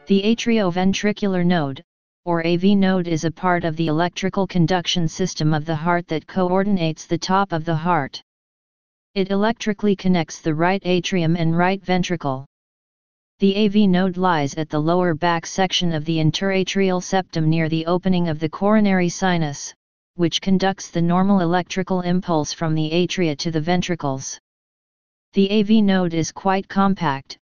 The atrioventricular node, or AV node, is a part of the electrical conduction system of the heart that coordinates the top of the heart. It electrically connects the right atrium and right ventricle. The AV node lies at the lower back section of the interatrial septum near the opening of the coronary sinus, which conducts the normal electrical impulse from the atria to the ventricles. The AV node is quite compact,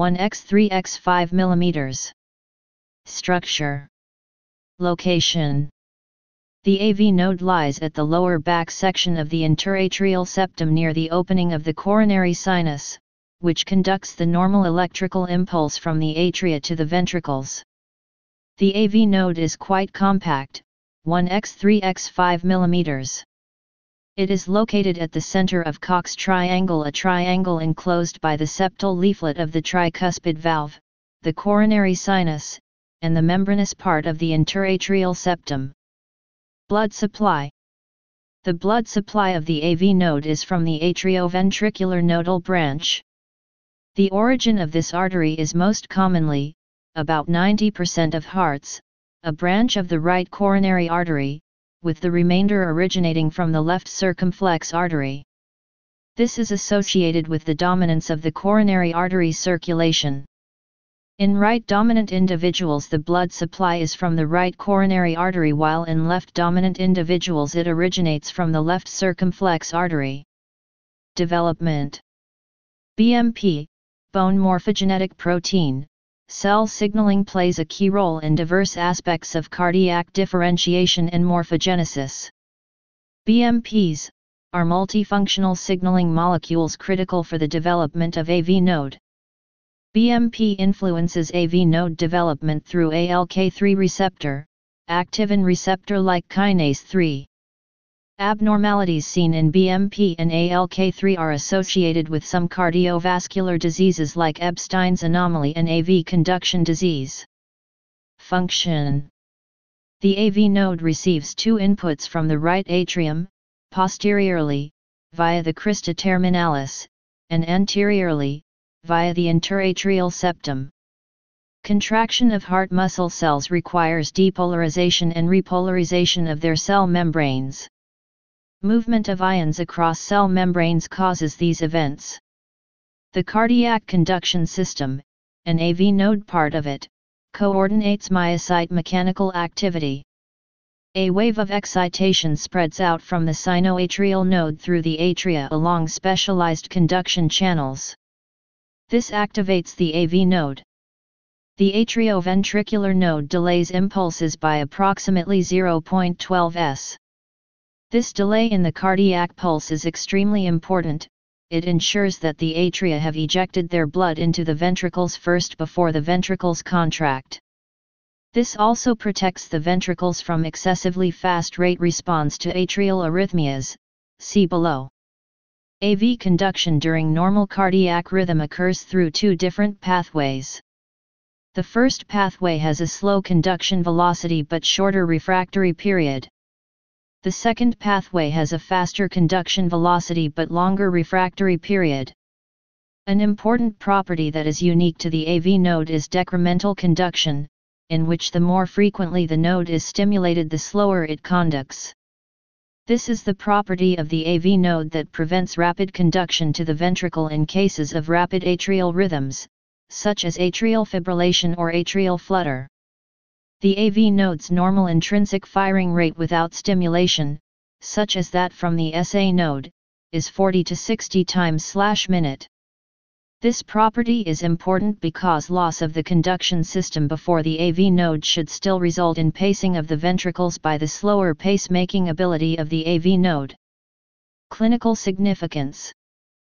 1x3x5 mm. Structure. Location. The AV node lies at the lower back section of the interatrial septum near the opening of the coronary sinus, which conducts the normal electrical impulse from the atria to the ventricles. The AV node is quite compact, 1x3x5 mm. It is located at the center of Koch's triangle, a triangle enclosed by the septal leaflet of the tricuspid valve, the coronary sinus, and the membranous part of the interatrial septum. Blood supply. The blood supply of the AV node is from the atrioventricular nodal branch. The origin of this artery is most commonly, about 90% of hearts, a branch of the right coronary artery, with the remainder originating from the left circumflex artery. This is associated with the dominance of the coronary artery circulation. In right-dominant individuals the blood supply is from the right coronary artery, while in left-dominant individuals it originates from the left circumflex artery. Development. BMP, bone morphogenetic protein, cell signaling plays a key role in diverse aspects of cardiac differentiation and morphogenesis. BMPs are multifunctional signaling molecules critical for the development of AV node. BMP influences AV node development through ALK3 receptor, activin receptor-like kinase 3. Abnormalities seen in BMP and ALK3 are associated with some cardiovascular diseases like Ebstein's anomaly and AV conduction disease. Function. The AV node receives two inputs from the right atrium, posteriorly, via the crista terminalis, and anteriorly, via the interatrial septum. Contraction of heart muscle cells requires depolarization and repolarization of their cell membranes. Movement of ions across cell membranes causes these events. The cardiac conduction system, an AV node part of it, coordinates myocyte mechanical activity. A wave of excitation spreads out from the sinoatrial node through the atria along specialized conduction channels. This activates the AV node. The atrioventricular node delays impulses by approximately 0.12 s. This delay in the cardiac pulse is extremely important. It ensures that the atria have ejected their blood into the ventricles first before the ventricles contract. This also protects the ventricles from excessively fast rate response to atrial arrhythmias, see below. AV conduction during normal cardiac rhythm occurs through two different pathways. The first pathway has a slow conduction velocity but shorter refractory period. The second pathway has a faster conduction velocity but longer refractory period. An important property that is unique to the AV node is decremental conduction, in which the more frequently the node is stimulated the slower it conducts. This is the property of the AV node that prevents rapid conduction to the ventricle in cases of rapid atrial rhythms, such as atrial fibrillation or atrial flutter. The AV node's normal intrinsic firing rate without stimulation, such as that from the SA node, is 40 to 60 times/minute. This property is important because loss of the conduction system before the AV node should still result in pacing of the ventricles by the slower pacemaking ability of the AV node. Clinical significance.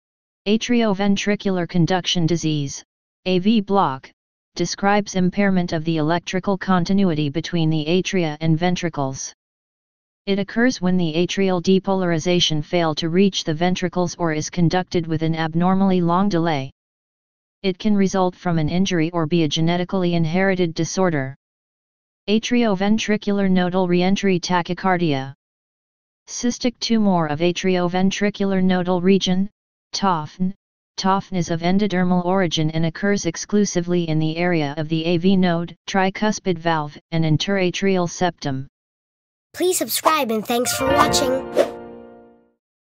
Atrioventricular conduction disease, AV block, describes impairment of the electrical continuity between the atria and ventricles. It occurs when the atrial depolarization fails to reach the ventricles or is conducted with an abnormally long delay. It can result from an injury or be a genetically inherited disorder. Atrioventricular nodal reentry tachycardia. Cystic tumor of atrioventricular nodal region, TOFN, TOFN is of endodermal origin and occurs exclusively in the area of the AV node, tricuspid valve, and interatrial septum. Please subscribe and thanks for watching.